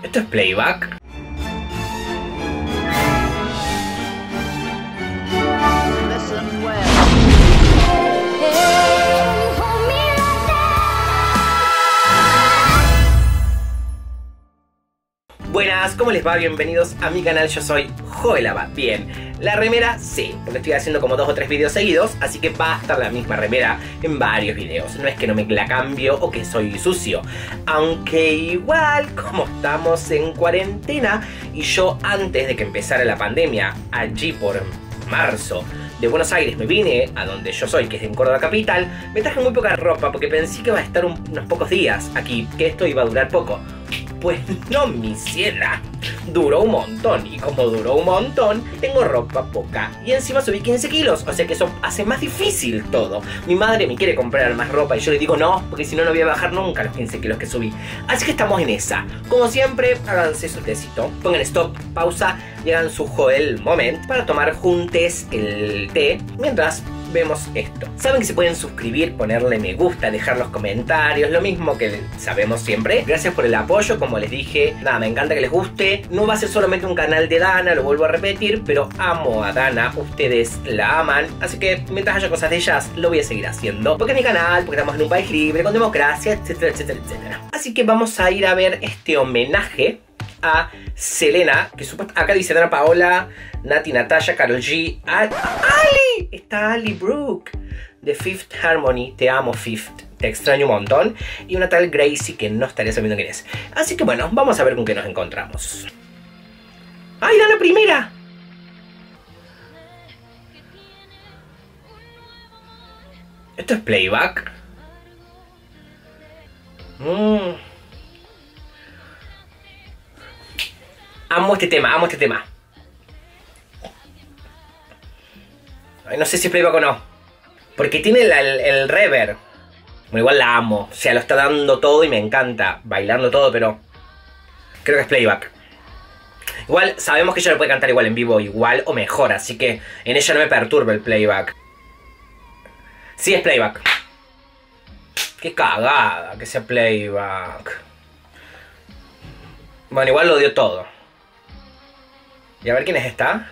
¿Esto es playback? Buenas, ¿cómo les va? Bienvenidos a mi canal, yo soy Joelaba. Bien, la remera sí, porque estoy haciendo como 2 o 3 videos seguidos, así que va a estar la misma remera en varios videos. No es que no me la cambio o que soy sucio, aunque igual como estamos en cuarentena y yo antes de que empezara la pandemia, allí por marzo, de Buenos Aires me vine a donde yo soy, que es en Córdoba capital, me traje muy poca ropa porque pensé que iba a estar unos pocos días aquí, que esto iba a durar poco. Pues no, mi ciela, duró un montón, y como duró un montón, tengo ropa poca, y encima subí 15 kilos, o sea que eso hace más difícil todo. Mi madre me quiere comprar más ropa y yo le digo no, porque si no, no voy a bajar nunca los 15 kilos que subí. Así que estamos en esa. Como siempre, háganse su tecito, pongan stop, pausa, y hagan su Joel moment para tomar juntes el té, mientras vemos esto. Saben que se pueden suscribir, ponerle me gusta, dejar los comentarios, lo mismo que sabemos siempre. Gracias por el apoyo, como les dije, nada, me encanta que les guste. No va a ser solamente un canal de Dana, lo vuelvo a repetir, pero amo a Dana, ustedes la aman, así que mientras haya cosas de ellas, lo voy a seguir haciendo, porque es mi canal, porque estamos en un país libre, con democracia, etcétera, etcétera, etcétera. Así que vamos a ir a ver este homenaje a Selena, que acá dice Dana Paola, Nati, Natalia, Karol G, Ali, está Ali Brooke de Fifth Harmony, te amo Fifth, te extraño un montón, y una tal Gracie que no estaría sabiendo quién es. Así que bueno, vamos a ver con qué nos encontramos. ¡Ay, Dana primera! ¿Esto es playback? Amo este tema, amo este tema. Ay, no sé si es playback o no, porque tiene el reverb. Bueno, igual la amo, o sea, lo está dando todo y me encanta bailarlo todo, pero creo que es playback. Igual sabemos que ella lo puede cantar igual en vivo, igual o mejor, así que en ella no me perturba el playback. Sí, es playback. Qué cagada que sea playback. Bueno, igual lo dio todo. Y a ver quién es esta.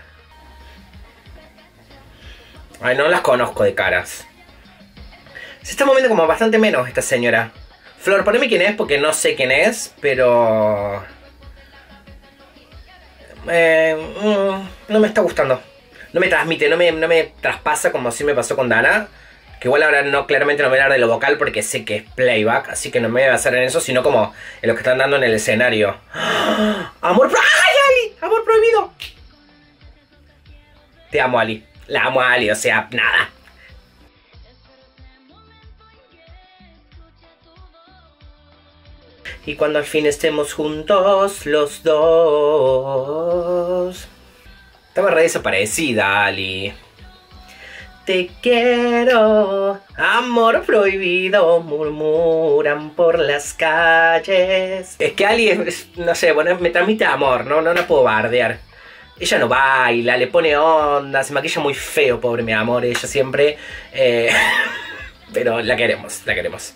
Ay, no las conozco de caras. Se está moviendo como bastante menos esta señora. Flor, poneme quién es porque no sé quién es, pero no me está gustando. No me transmite, no me traspasa como si me pasó con Dana. Que igual ahora no, claramente no me voy a hablar de lo vocal porque sé que es playback, así que no me voy a basar en eso, sino como en lo que están dando en el escenario. ¡Ah! ¡Amor! ¡Ay, Ali! ¡Amor prohibido! Te amo, Ali. La amo a Ali, o sea, nada. Y cuando al fin estemos juntos los dos. Estaba re desaparecida, Ali. Te quiero, amor prohibido, murmuran por las calles. Es que Ali no sé, bueno, me transmite amor, no la puedo bardear. Ella no baila, le pone onda, se maquilla muy feo, pobre mi amor, ella siempre. Pero la queremos, la queremos.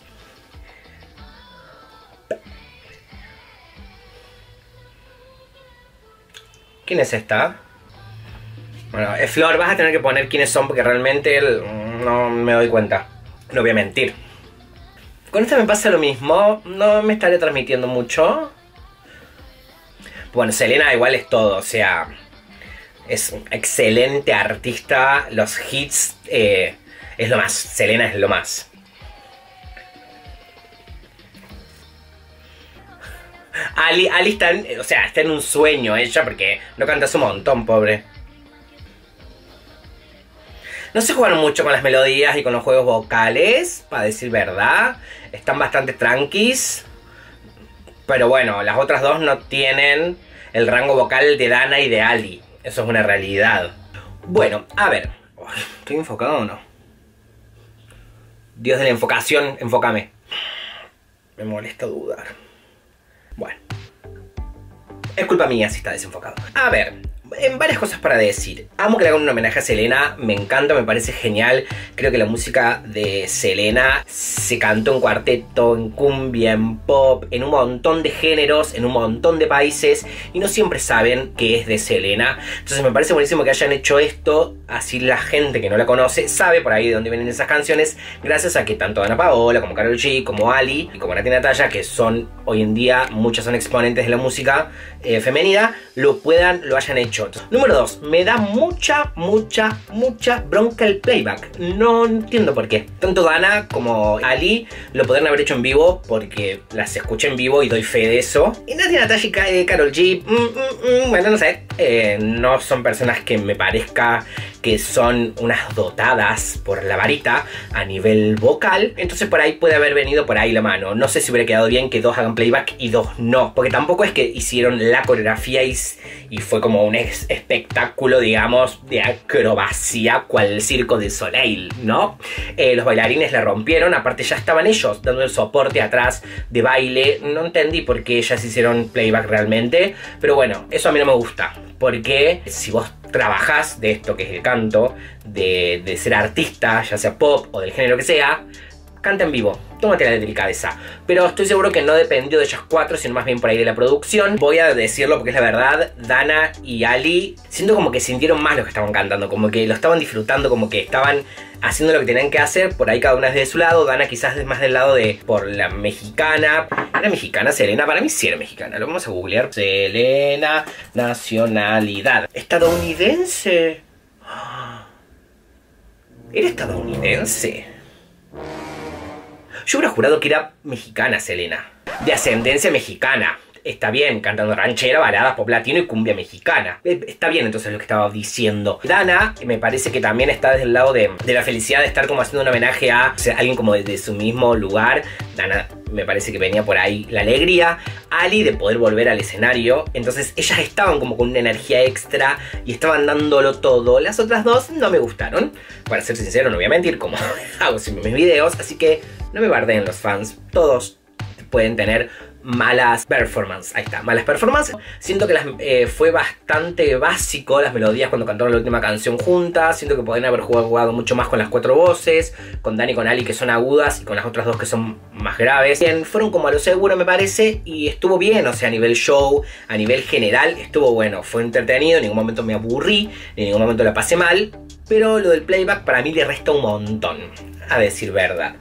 ¿Quién es esta? Bueno, Flor, vas a tener que poner quiénes son porque realmente no me doy cuenta. No voy a mentir. Con esta me pasa lo mismo. No me estaré transmitiendo mucho. Bueno, Selena igual es todo. O sea, es un excelente artista. Los hits es lo más. Selena es lo más. Ali está está en un sueño ella porque no canta un montón, pobre. No se jugaron mucho con las melodías y con los juegos vocales, para decir verdad. Están bastante tranquis. Pero bueno, las otras dos no tienen el rango vocal de Dana y de Ali. Eso es una realidad. Bueno, a ver. ¿Estoy enfocado o no? Dios de la enfocación, enfócame. Me molesta dudar. Bueno. Es culpa mía si está desenfocado. A ver. en varias cosas para decir. Amo que le hagan un homenaje a Selena, me encanta, me parece genial. Creo que la música de Selena se cantó en cuarteto, en cumbia, en pop, en un montón de géneros, en un montón de países, y no siempre saben qué es de Selena. Entonces me parece buenísimo que hayan hecho esto, así la gente que no la conoce sabe por ahí de dónde vienen esas canciones, gracias a que tanto Dana Paola como Karol G, como Ali y como Nati Natalia, que son hoy en día, muchas son exponentes de la música femenina, lo hayan hecho. Número 2, me da mucha bronca el playback. No entiendo por qué. Tanto Dana como Ali lo podrían haber hecho en vivo, porque las escuché en vivo y doy fe de eso. Y Nati Natalia y Karol G, bueno, no sé, no son personas que me parezca que son unas dotadas por la varita a nivel vocal. Entonces por ahí puede haber venido por ahí la mano. No sé si hubiera quedado bien que dos hagan playback y dos no, porque tampoco es que hicieron la coreografía y fue como un espectáculo, digamos, de acrobacia, cual Circo de Soleil, ¿no? Los bailarines la rompieron, aparte ya estaban ellos dando el soporte atrás de baile. No entendí por qué ellas hicieron playback realmente, pero bueno, eso a mí no me gusta, porque si vos trabajás de esto que es el canto, de ser artista, ya sea pop o del género que sea, canta en vivo, tómate la delicadeza. Pero estoy seguro que no dependió de ellas cuatro, sino más bien por ahí de la producción. Voy a decirlo porque es la verdad, Dana y Ali siento como que sintieron más lo que estaban cantando, como que lo estaban disfrutando, como que estaban haciendo lo que tenían que hacer, por ahí cada una es de su lado. Dana quizás es más del lado de por la mexicana. ¿Era mexicana Selena? Para mí sí era mexicana, lo vamos a googlear. Selena, nacionalidad estadounidense. ¿Era estadounidense? Yo hubiera jurado que era mexicana Selena, de ascendencia mexicana. Está bien, cantando ranchera, baladas, pop latino y cumbia mexicana. Está bien entonces lo que estaba diciendo. Dana me parece que también está desde el lado de la felicidad de estar como haciendo un homenaje a, o sea, alguien como desde su mismo lugar. Dana me parece que venía por ahí la alegría. Ali de poder volver al escenario. Entonces ellas estaban como con una energía extra y estaban dándolo todo. Las otras dos no me gustaron. Para ser sincero, no voy a mentir, como hago siempre mis videos. Así que no me bardeen los fans. Todos pueden tener malas performances. Ahí está, malas performances. Siento que fue bastante básico las melodías cuando cantaron la última canción juntas. Siento que podrían haber jugado mucho más con las cuatro voces, con Dani y con Ali que son agudas y con las otras dos que son más graves. Bien, fueron como a lo seguro me parece y estuvo bien, o sea, a nivel show, a nivel general estuvo bueno, fue entretenido, en ningún momento me aburrí, en ningún momento la pasé mal. Pero lo del playback para mí le resta un montón, a decir verdad.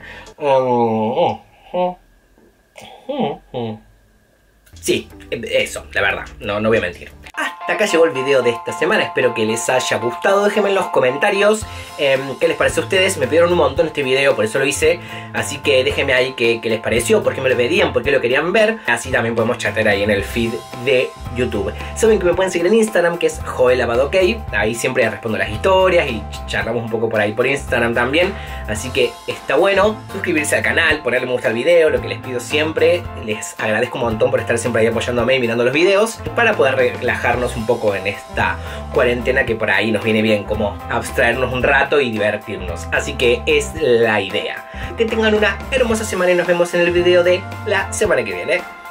Sí, eso, la verdad, no voy a mentir. Hasta acá llegó el video de esta semana, espero que les haya gustado. Déjenme en los comentarios qué les parece a ustedes. Me pidieron un montón este video, por eso lo hice. Así que déjenme ahí qué les pareció, por qué me lo pedían, por qué lo querían ver. Así también podemos chatear ahí en el feed de YouTube. Saben que me pueden seguir en Instagram, que es JoelAbadOK. Ahí siempre respondo las historias y charlamos un poco por ahí por Instagram también. Así que está bueno suscribirse al canal, ponerle me gusta al video, lo que les pido siempre. Les agradezco un montón por estar siempre ahí apoyándome y mirando los videos, para poder relajarnos un poco en esta cuarentena que por ahí nos viene bien, como abstraernos un rato y divertirnos. Así que es la idea. Que tengan una hermosa semana y nos vemos en el video de la semana que viene.